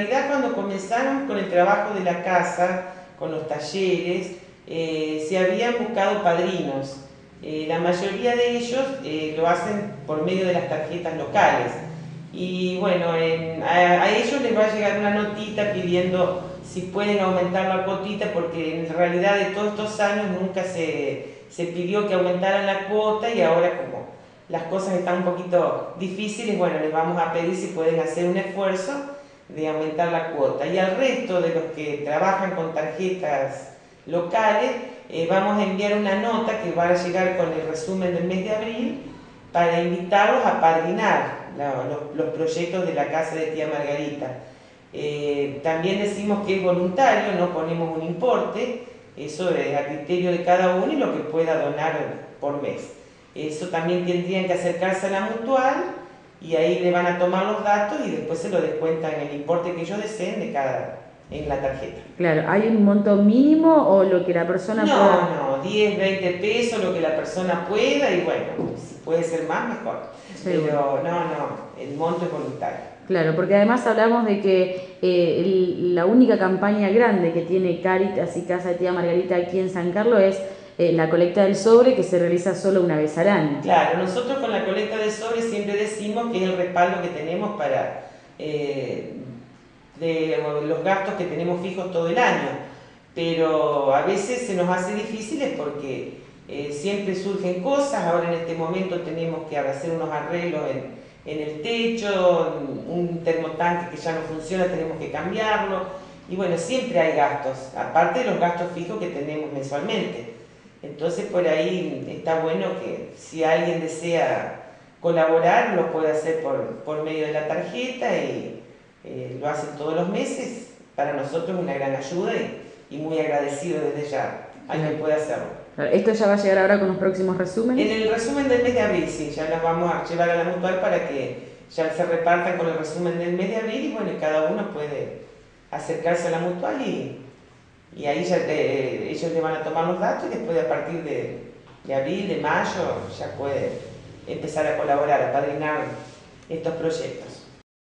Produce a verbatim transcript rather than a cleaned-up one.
realidad cuando comenzamos con el trabajo de la casa, con los talleres, eh, se habían buscado padrinos. Eh, la mayoría de ellos eh, lo hacen por medio de las tarjetas locales. Y bueno, en, a, a ellos les va a llegar una notita pidiendo si pueden aumentar la cuotita, porque en realidad de todos estos años nunca se, se pidió que aumentaran la cuota, y ahora como las cosas están un poquito difíciles, bueno, les vamos a pedir si pueden hacer un esfuerzo de aumentar la cuota. Y al resto de los que trabajan con tarjetas locales, eh, vamos a enviar una nota que va a llegar con el resumen del mes de abril para invitarlos a padrinar la, los, los proyectos de la casa de tía Margarita. Eh, también decimos que es voluntario, no ponemos un importe, eso es a criterio de cada uno y lo que pueda donar por mes. Eso también tendrían que acercarse a la mutual y ahí le van a tomar los datos y después se lo descuentan el importe que ellos deseen de cada, en la tarjeta. Claro, ¿hay un monto mínimo o lo que la persona no, pueda...? No, no, diez, veinte pesos, lo que la persona pueda, y bueno, si puede ser más, mejor. Sí. Pero no, no, el monto es voluntario. Claro, porque además hablamos de que eh, el, la única campaña grande que tiene Cáritas y Casa de Tía Margarita aquí en San Carlos es eh, la colecta del sobre, que se realiza solo una vez al año. Claro, nosotros con la colecta del sobre siempre decimos que es el respaldo que tenemos para eh, de los gastos que tenemos fijos todo el año, pero a veces se nos hace difíciles porque eh, siempre surgen cosas. Ahora en este momento tenemos que hacer unos arreglos en en el techo, un termotanque que ya no funciona, tenemos que cambiarlo, y bueno, siempre hay gastos, aparte de los gastos fijos que tenemos mensualmente. Entonces por ahí está bueno que si alguien desea colaborar, lo puede hacer por, por medio de la tarjeta, y eh, lo hacen todos los meses. Para nosotros es una gran ayuda y, y muy agradecido desde ya a quien pueda hacerlo. ¿Esto ya va a llegar ahora con los próximos resúmenes? En el resumen del mes de abril, sí, ya las vamos a llevar a la mutual para que ya se repartan con el resumen del mes de abril, y bueno, cada uno puede acercarse a la mutual y, y ahí ya te, ellos le van a tomar los datos, y después a partir de, de abril, de mayo, ya puede empezar a colaborar, a padrinar estos proyectos.